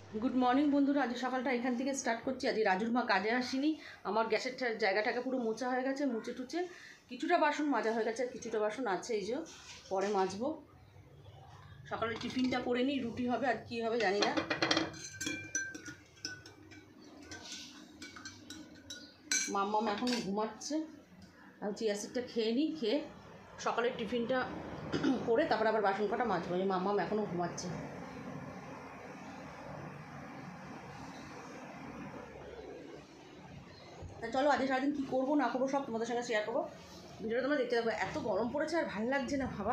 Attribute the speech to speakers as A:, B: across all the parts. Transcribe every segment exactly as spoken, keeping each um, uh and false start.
A: Good morning বন্ধুরা, আজ সকালটা এখান থেকে স্টার্ট করছি। আজ রাজুর মা কাজে আসেনি। আমার গ্যাসের জায়গাটাকে পুরো মোছা হয়ে গেছে, মুছে টুচে কিছুটা বাসন মাজা হয়ে গেছে, আর কিছুটা বাসন আছে, এই যে পরে মাজবো। সকালে টিফিনটা করে নিই, রুটি হবে, আর কী হবে জানি না। মাম্মাম এখনও ঘুমাচ্ছে, আর চিয়া সিডটা খেয়ে নিই, খেয়ে সকালের টিফিনটা করে তারপর আবার বাসন কটা মাজবো। এই মাম্মাম এখনও ঘুমাচ্ছে। চলো আজ সারাদিন কী করবো না করবো সব তোমাদের সঙ্গে শেয়ার করবো। ভিডিওটা তোমরা দেখতে থাকবো। এত গরম পড়েছে আর ভালো লাগছে না ভাবা।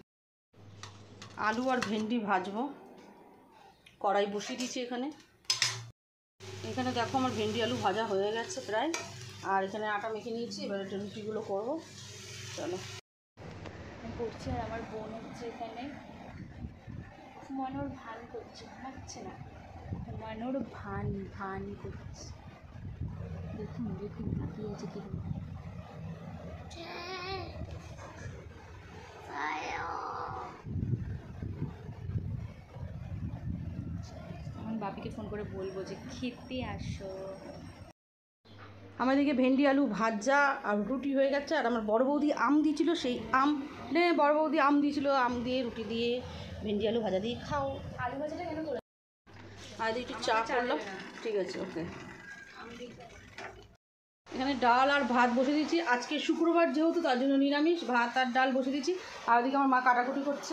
A: আলু আর ভেন্ডি ভাজবো, কড়াই বসিয়ে দিয়েছি এখানে। এখানে দেখো আমার ভেন্ডি আলু ভাজা হয়ে গেছে প্রায়, আর এখানে আটা মেখে নিয়েছি। এবার এটা রুটিগুলো করবো। চলো
B: করছি, আর আমার বোন হচ্ছে এখানে ঘুমানোর ভান করছে, ঘুমাচ্ছে না, ঘুমানোর ভান ভান করছে। দেখুন দেখুন তাকিয়ে আছে কি আমার বাপিকে ফোন করে বলবো যে খেতে আসো।
A: আমার এদিকে ভেন্ডি আলু ভাজা আর রুটি হয়ে গেছে। আর আমার বড় বৌদি আম দিয়েছিল, সেই আম নে বড় বৌদি আম দিয়েছিল, আম দিয়ে রুটি দিয়ে ভেন্ডি আলু ভাজা দিয়ে খাও।
B: আলু ভাজাটা কেন করে?
A: আর একটু চা করলাম, ঠিক আছে ওকে। এখানে ডাল আর ভাত বসে দিয়েছি। আজকে শুক্রবার যেহেতু তার জন্য নিরামিষ, ভাত আর ডাল বসে দিয়েছি। আর ওদিকে আমার মা কাটাকুটি করছে।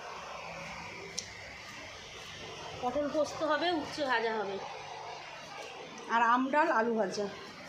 A: পটল পোস্ত হবে, উচ্ছে ভাজা হবে, আর আম ডাল আলু ভাজা।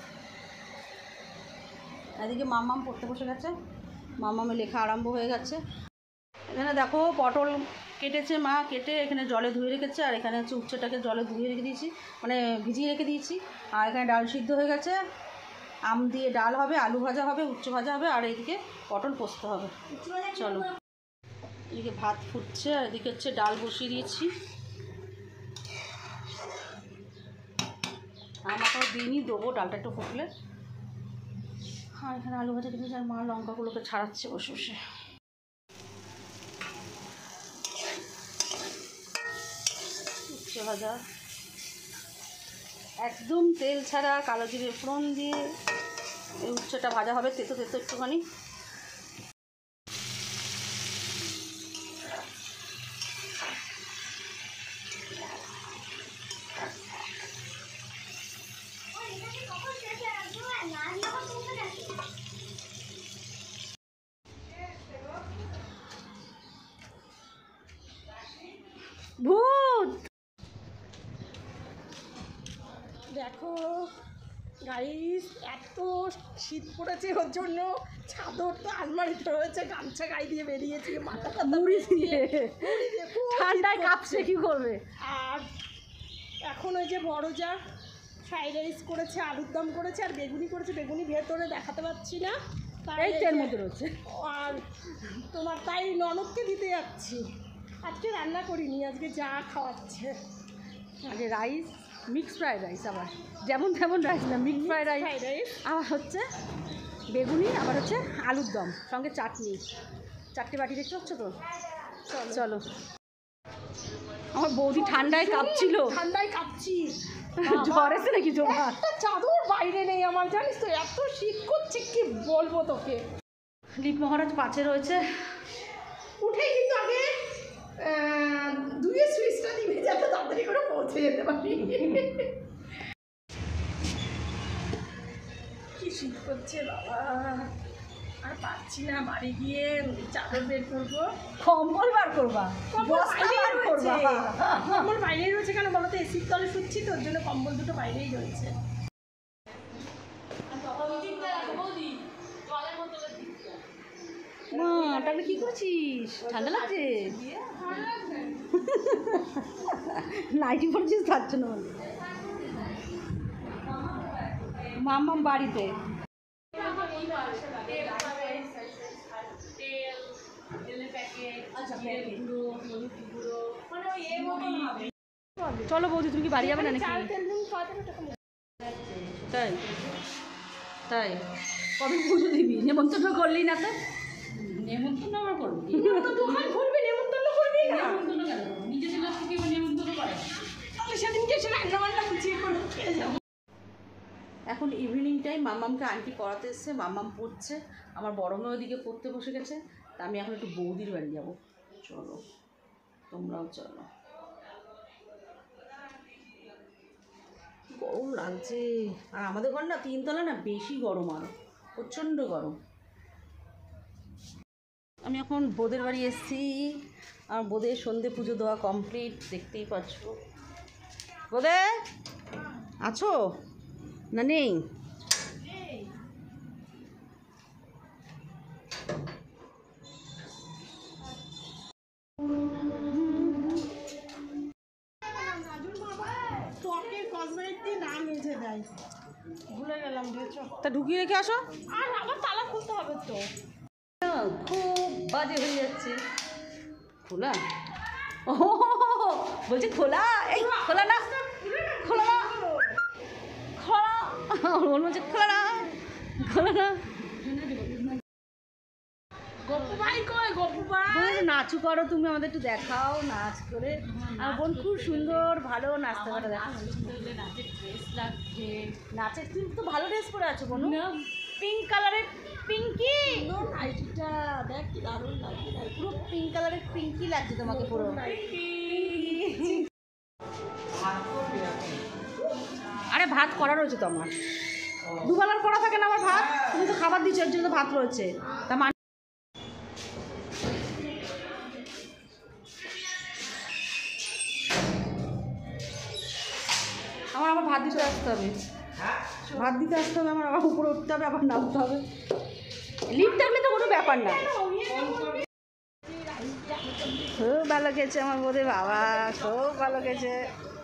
A: এদিকে মাম্মাম পড়তে বসে গেছে, মাম্মামের লেখা আরম্ভ হয়ে গেছে। এখানে দেখো পটল কেটেছে মা, কেটে এখানে জলে ধুয়ে রেখেছে। আর এখানে হচ্ছে উচ্ছেটাকে জলে ধুয়ে রেখে দিয়েছি, মানে ভিজিয়ে রেখে দিয়েছি। আর এখানে ডাল সিদ্ধ হয়ে গেছে, আম দিয়ে ডাল হবে, আলু ভাজা হবে, উচ্ছে ভাজা হবে, আর এদিকে পটল পোস্ত হবে। চলো এদিকে ভাত ফুটছে, আর এদিকে হচ্ছে ডাল বসিয়ে দিয়েছি। আমাকেও দিইনি, দেবো ডালটা একটু ফুটলে। আর এখানে আলু ভাজা দিয়েছি, আর মা লঙ্কাগুলোকে ছাড়াচ্ছে বসে বসে। উচ্ছে ভাজা একদম তেল ছাড়া কালো জিরে ফোড়ন দিয়ে এই উচ্ছেটা ভাজা হবে, তেতো তেতো একটুখানি। ভূত
C: দেখো গাইস, এত শীত পড়েছে, ওর জন্য চাদর তো আলমারিতে রয়েছে, গামছা গায়ে দিয়ে বেরিয়েছি, মাথাটা
A: মুড়ি দিয়ে ঠান্ডায় কাঁপছে, কি করবে।
C: আর এখন ওই যে বড় যা ফ্রাইড রাইস করেছে, আলুর দম করেছে, আর বেগুনি করেছে। বেগুনি ভেতরে দেখাতে পাচ্ছি না,
A: এই তেল মধ্যে রয়েছে।
C: আর তোমার তাই ননদকে দিতে যাচ্ছি। আজকে রান্না করিনি, আজকে যা খাওয়াচ্ছে।
A: আগে রাইস, মিক্স ফ্রাইড রাইস, আবার যেমন তেমন রাইস না, mix fried rice.
C: Fried rice
A: আবার হচ্ছে বেগুনি, আবার হচ্ছে আলুর দম, সঙ্গে চাটনি। চারটে বাটি দেখতে পাচ্ছ তো। চলো আমার বৌদি ঠান্ডায় কাঁপছিল,
C: ঠান্ডায় কাঁপছি।
A: জ্বর এসে নাকি জমা।
C: একটা চাদর বাইরে নেই আমার, জানিস তো, এত শীত করছে কি বলবো তোকে।
A: লিপ মহারাজ পাশে রয়েছে।
C: উঠেই কিন্তু আগে দুয়ে সুইচটা দিবে যাতে তাড়াতাড়ি করে পৌঁছে যেতে পারি। কি শীত করছে বাবা, আর পাচ্ছি না। বাড়ি গিয়ে চাদর বের করবো,
A: কম্বল বার করবা,
C: বস্তা বার করবা।
A: করবা।
C: কম্বল বাইরেই রয়েছে, কেন বলো তো, এসির তলে শুচ্ছি তো, ওর জন্য কম্বল দুটো বাইরেই রয়েছে।
A: মা তাহলে কি করছিস? ঠান্ডা লাগছে? নাইটি পরছিস তার জন্য। মাম্মাম বাড়িতে চলো বৌদি, তুমি কি বাড়ি যাবে না নাকি? তাই তাই কবে পুজো দিবি? নেমন্তন্ন করলি না তো?
B: নেমন্তন্ন আবার করবি?
C: দোকান খুলবি, নেমন্তন্ন করবি না?
B: নেমন্তন্ন কেন? নিজেদের লোককে কেউ নেমন্তন্ন করে?
C: তাহলে সেদিন
A: এখন ইভিনিং টাইম, মাম্মামকে আন্টি পড়াতে এসছে, মাম্মাম পড়ছে, আমার বড় মেয়ে ওদিকে পড়তে বসে গেছে। তা আমি এখন একটু বৌদির বাড়ি যাবো, চলো তোমরাও চলো। গরম লাগছে, আর আমাদের ঘর না তিনতলা না, বেশি গরম, আরও প্রচণ্ড গরম। আমি এখন বোদের বাড়ি এসেছি, আর বোদের সন্ধে পুজো দেওয়া কমপ্লিট, দেখতেই পাচ্ছ। বোদে আছো না নেই?
C: টকের কসমেটিক দিয়ে না মেঝে দেয়, ভুলে গেলাম বুঝেছো।
A: তা ঢুকিয়ে রেখে আসো।
C: আর আবার তালা খুলতে হবে তো।
A: খুব বাজে হয়ে যাচ্ছে। খোলা? ও বলছি খোলা, এই খোলা না, খোলা না, খোলা, ওর বলছে খোলা না, খোলা না।
C: গপু ভাই কই? গপু ভাই
A: বলছে নাচু করো তুমি, আমাদের একটু দেখাও নাচ করে। আর বোন খুব সুন্দর ভালো নাচতে পারে, দেখো
B: নাচের ড্রেস লাগছে।
A: নাচের, তুমি তো ভালো ড্রেস পরে আছো বোন, পিঙ্ক কালারের পিঙ্কি,
C: নাইটিটা দেখ কি দারুণ লাগছে।
A: পুরো পিঙ্ক কালারের পিঙ্কি লাগছে তোমাকে পুরো। আরে ভাত করা রয়েছে তো আমার, দুবেলার করা থাকে না আমার ভাত, তুমি তো খাবার দিচ্ছ, এর জন্য তো ভাত রয়েছে। তা মানে আমার আবার ভাত দিতে আসতে হবে, ভাত দিতে আসতে হবে আমার, আবার উপরে উঠতে হবে, আবার নামতে হবে। লিফট থাকলে তো কোনো ব্যাপার না। খুব ভালো খেয়েছে আমার বোধে, বাবা খুব ভালো খেয়েছে।